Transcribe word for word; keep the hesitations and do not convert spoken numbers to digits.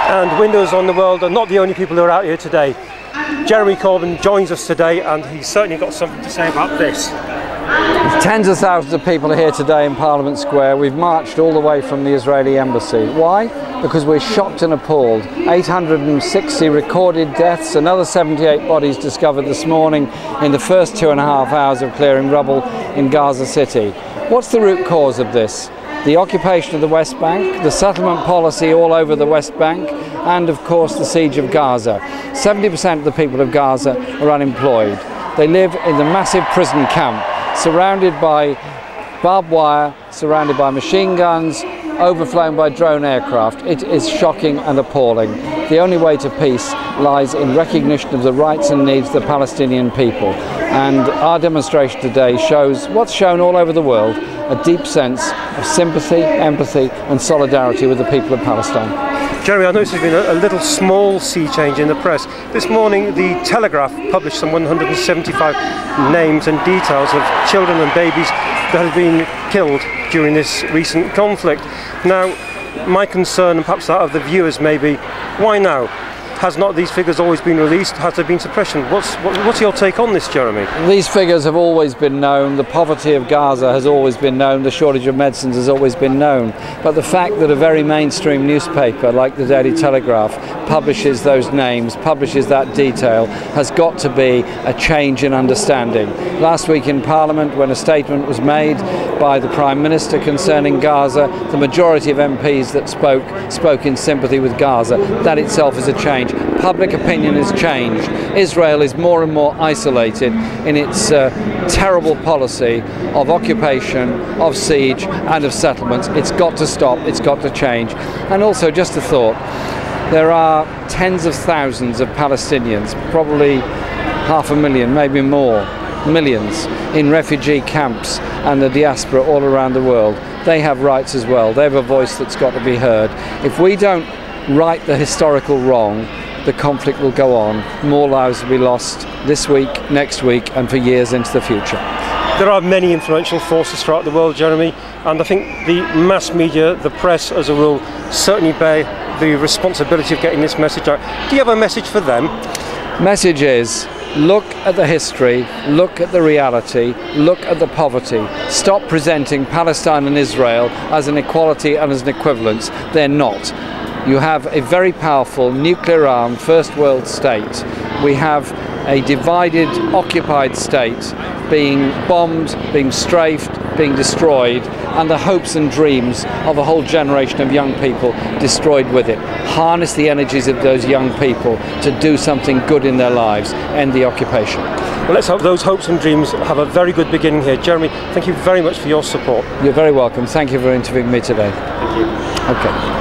And Windows on the World are not the only people who are out here today. Jeremy Corbyn joins us today, and he's certainly got something to say about this. Tens of thousands of people are here today in Parliament Square. We've marched all the way from the Israeli embassy. Why? Because we're shocked and appalled. eight hundred sixty recorded deaths, another seventy-eight bodies discovered this morning in the first two and a half hours of clearing rubble in Gaza City. What's the root cause of this? The occupation of the West Bank, the settlement policy all over the West Bank, and of course the siege of Gaza. seventy percent of the people of Gaza are unemployed. They live in the massive prison camp, surrounded by barbed wire, surrounded by machine guns, overflown by drone aircraft. It is shocking and appalling. The only way to peace lies in recognition of the rights and needs of the Palestinian people. And our demonstration today shows what's shown all over the world, a deep sense of sympathy, empathy and solidarity with the people of Palestine. Jeremy, I noticed there's been a, a little small sea change in the press. This morning the Telegraph published some one hundred seventy-five names and details of children and babies that have been killed during this recent conflict. Now, my concern, and perhaps that of the viewers, may be, why now? Has not these figures always been released? Has there been suppression? What's, what, what's your take on this, Jeremy? These figures have always been known. The poverty of Gaza has always been known. The shortage of medicines has always been known. But the fact that a very mainstream newspaper like the Daily Telegraph publishes those names, publishes that detail, has got to be a change in understanding. Last week in Parliament, when a statement was made by the Prime Minister concerning Gaza, the majority of M Ps that spoke, spoke in sympathy with Gaza. That itself is a change. Public opinion has changed. Israel is more and more isolated in its uh, terrible policy of occupation, of siege and of settlements. It's got to stop, it's got to change. And also, just a thought, there are tens of thousands of Palestinians, probably half a million, maybe more, millions, in refugee camps and the diaspora all around the world. They have rights as well. They have a voice that's got to be heard. If we don't right the historical wrong, the conflict will go on. More lives will be lost this week, next week and for years into the future. There are many influential forces throughout the world, Jeremy, and I think the mass media, the press as a rule, certainly bear the responsibility of getting this message out. Do you have a message for them? Message is, look at the history, look at the reality, look at the poverty. Stop presenting Palestine and Israel as an equality and as an equivalence. They're not. You have a very powerful nuclear-armed first world state. We have a divided, occupied state being bombed, being strafed, being destroyed, and the hopes and dreams of a whole generation of young people destroyed with it. Harness the energies of those young people to do something good in their lives, end the occupation. Well, let's hope those hopes and dreams have a very good beginning here. Jeremy, thank you very much for your support. You're very welcome. Thank you for interviewing me today. Thank you. Okay.